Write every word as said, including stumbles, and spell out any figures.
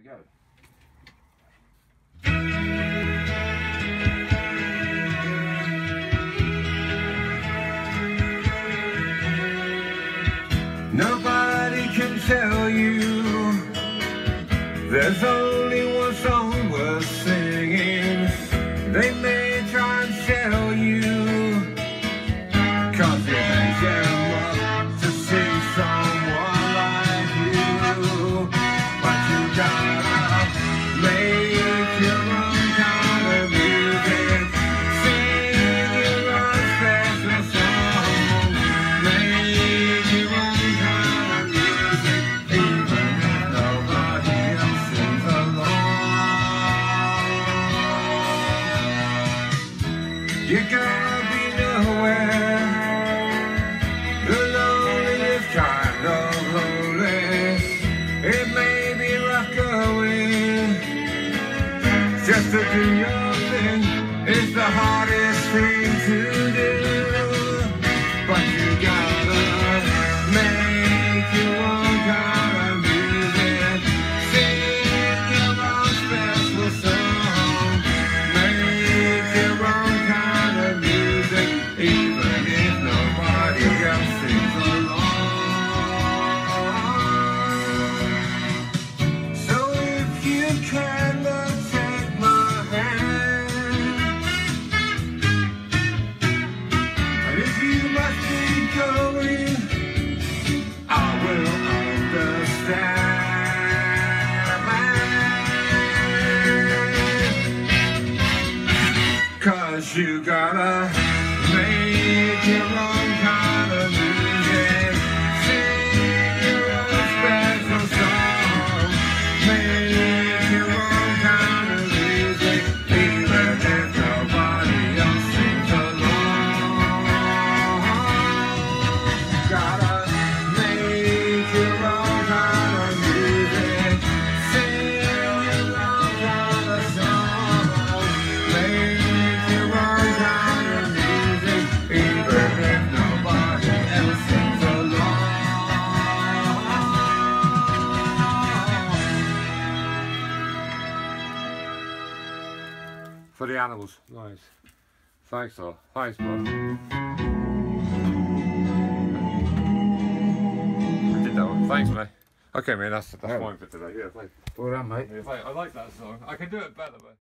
we go. Nobody can tell you there's only one song worth singing. They may try and sell you, cause it ain't them up to see someone like you. But you gotta make your own kind of music, sing your own special song, make your own kind of music, even if nobody else sings along. You gotta be nowhere, the loneliest kind of lonely. It may be rough going, just to do your thing is the hardest thing to do. But you gotta make your own kind of music, sing your own special song, make your own kind of music, even if nobody else sings along. So if you cannot take my hand, and if you must be going, I will understand. Cause you gotta make your own kind of music, sing your own special song, make your own kind of music, even if nobody else sings along. Gotta make your own kind of music, sing your own kind of song, make your own kind of music, even if nobody else sings along. For the animals, nice. Thanks, though. Thanks, bro. I did that one. Thanks, mate. Okay, man. That's that's fine for today. Yeah, thanks. Well done, mate. Yeah, thanks. I like that song. I can do it better, but.